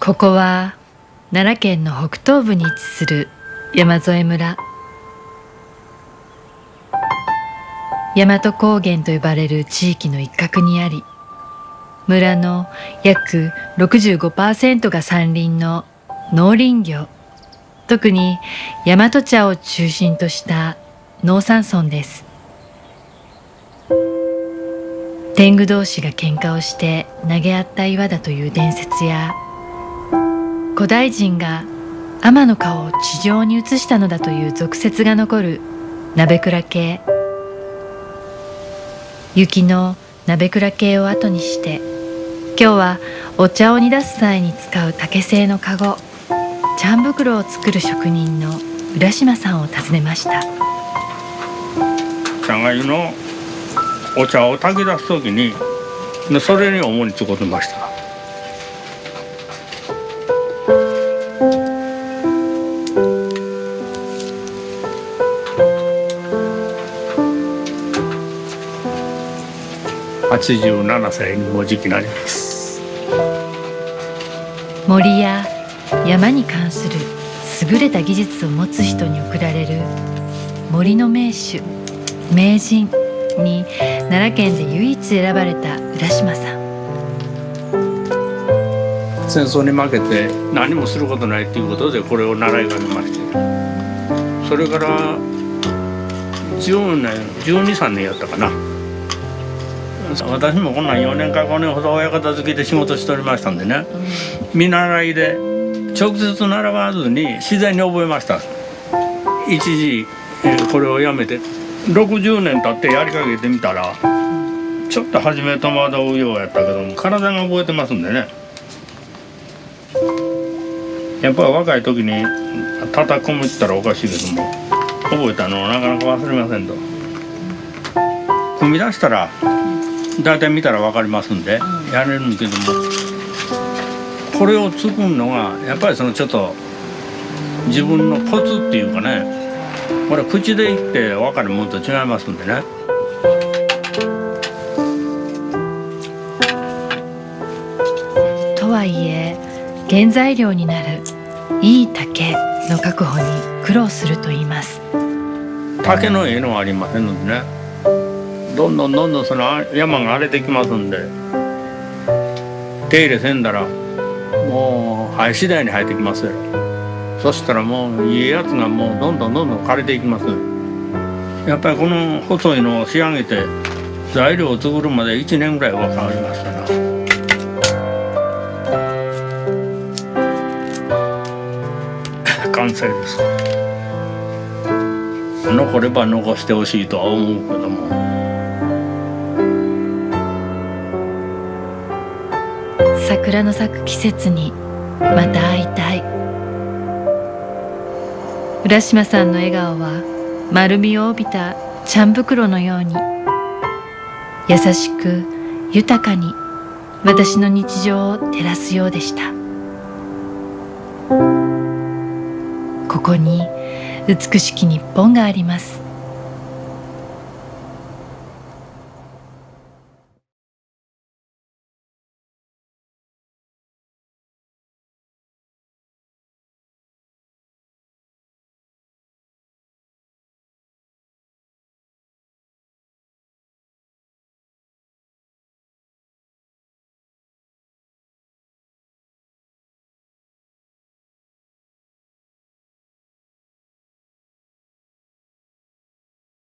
ここは奈良県の北東部に位置する山添村。大和高原と呼ばれる地域の一角にあり、村の約 65% が山林の農林業、特に大和茶を中心とした農山村です。天狗同士が喧嘩をして投げ合った岩だという伝説や、古代人が天の川を地上に移したのだという俗説が残る鍋倉渓。雪の鍋倉渓を後にして、今日はお茶を煮出す際に使う竹製のかご、茶ん袋を作る職人の浦島さんを訪ねました。 茶がゆのお茶を炊き出す時にそれに主に使ってました。87歳にもうじきなります。 森や山に関する優れた技術を持つ人に贈られる森の名手、名人に奈良県で唯一選ばれた浦島さん。 戦争に負けて何もすることないということでこれを習い始めまして、それから10年12、13年やったかな。私もこんなん4年か5年ほど親方付きで仕事しておりましたんでね、見習いで直接習わずに自然に覚えました。一時これをやめて60年経ってやりかけてみたら、ちょっと初め戸惑うようやったけども体が覚えてますんでね。やっぱり若い時に叩き込むって言ったらおかしいけども、覚えたのをなかなか忘れませんと。組み出したら大体見たら分かりますんでやれるんけども、これを作るのがやっぱりそのちょっと自分のコツっていうかね、これ口で言って分かるものと違いますんでね。 とはいえ原材料になるいい竹の確保に苦労するといいます。 竹のええのはありませんのでね、どんどんその山が荒れてきますんで、手入れせんだらもう生え次第に生えてきますよ。そしたらもういいやつがもうどんどん枯れていきます。やっぱりこの細いのを仕上げて材料を作るまで1年ぐらいはかかりましたな。完成です。残れば残してほしいとは思うけども、 桜の咲く季節にまた会いたい。浦島さんの笑顔は丸みを帯びた茶ん袋のように、優しく豊かに私の日常を照らすようでした。ここに美しき日本があります。